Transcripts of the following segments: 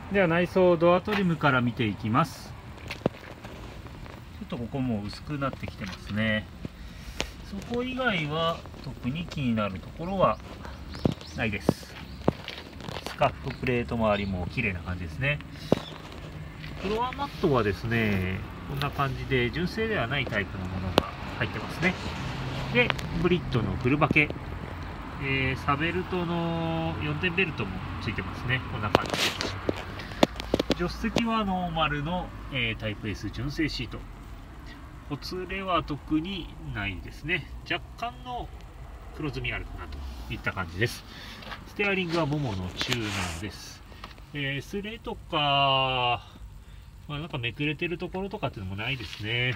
では内装ドアトリムから見ていきます。ちょっとここも薄くなってきてますね。そこ以外は特に気になるところはないです。スカッフプレート周りも綺麗な感じですね。フロアマットはですね、こんな感じで純正ではないタイプのものが入ってますね。で、ブリットのフルバケ、サベルトの4点ベルトもついてますね。こんな感じです。助手席はノーマルの、タイプ S 純正シート。ほつれは特にないですね。若干の黒ずみあるかなといった感じです。ステアリングはモモのチューナーです。スレとか、なんかめくれてるところとかっていうのもないですね。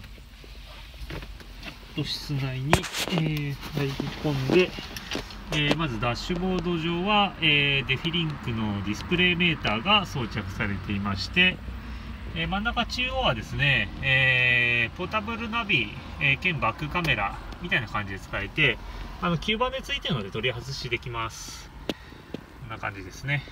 室内に、入り込んで、まずダッシュボード上は、デフィリンクのディスプレイメーターが装着されていまして、真ん中中央はですね、ポータブルナビ、兼バックカメラみたいな感じで使えて、吸盤でついてるので取り外しできます。こんな感じですね。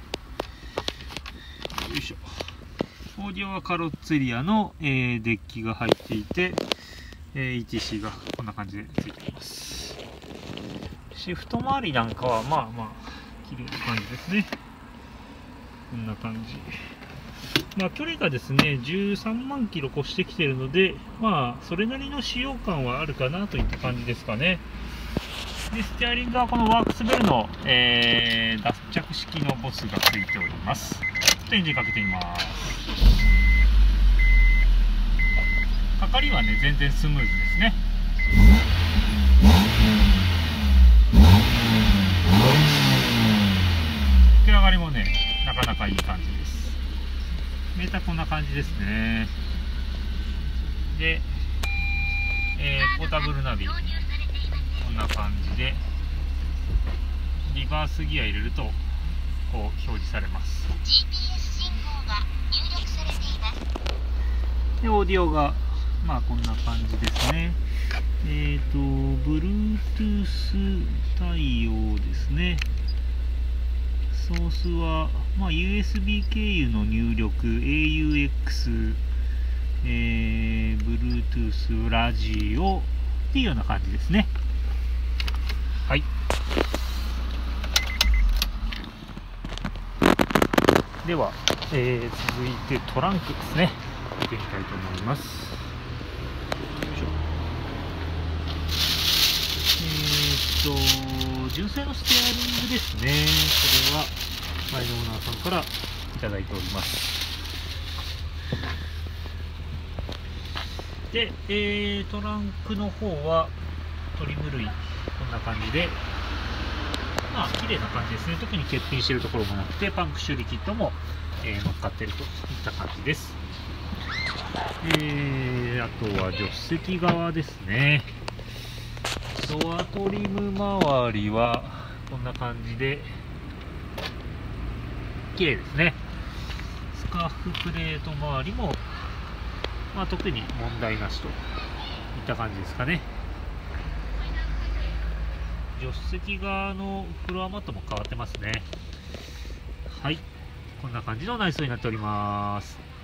よいしょ。オーディオはカロッツェリアの、デッキが入っていて、ETC がこんな感じでついています。シフト周りなんかはまあまあ綺麗な感じですね。こんな感じ。距離がですね13万キロ越してきているので、それなりの使用感はあるかなといった感じですかね。でステアリングはこのワークスベルの、脱着式のボスがついております。ちょっとエンジンかけてみます。かかりはね全然スムーズですね。吹き上がりもねなかなかいい感じです。メーターこんな感じですね。で、ポータブルナビこんな感じでリバースギア入れるとこう表示されます。 GPS 信号が入力されています。でオーディオがこんな感じですね。Bluetooth 対応ですね。ソースは、USB 経由の入力、AUX、Bluetooth、ラジオっていうような感じですね。はい。では、続いてトランクですね。見てみたいと思います。純正のステアリングですね。これは前のオーナーさんからいただいております。で、トランクの方はトリム類こんな感じで綺麗な感じですね。特に欠品しているところもなくてパンク修理キットも、乗っかっているといった感じです。あとは助手席側ですね。ドアトリム周りはこんな感じで綺麗ですね。スカーフプレート周りも、特に問題なしといった感じですかね。助手席側のフロアマットも変わってますね。はい、こんな感じの内装になっております。